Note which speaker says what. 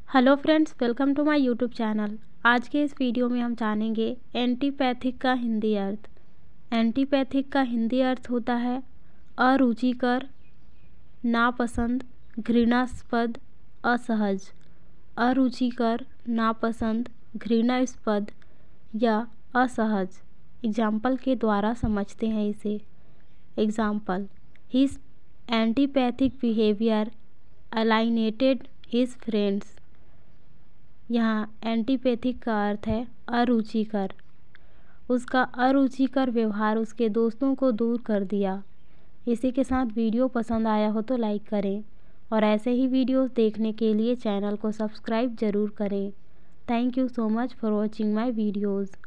Speaker 1: Hello friends, welcome to my YouTube channel. आज के इस वीडियो में हम जानेंगे एंटीपैथिक का हिंदी अर्थ। एंटीपैथिक का हिंदी अर्थ होता है अरुचिकर, नापसंद, घृणास्पद, असहज। अरुचिकर, नापसंद, घृणास्पद या असहज। एग्जाम्पल के द्वारा समझते हैं इसे। Example: his antipathic behaviour alienated his friends. यहाँ एंटीपैथिक का अर्थ है अरुचिकर। उसका अरुचिकर व्यवहार उसके दोस्तों को दूर कर दिया। इसी के साथ वीडियो पसंद आया हो तो लाइक करें और ऐसे ही वीडियोस देखने के लिए चैनल को सब्सक्राइब ज़रूर करें। Thank you so much for watching my videos.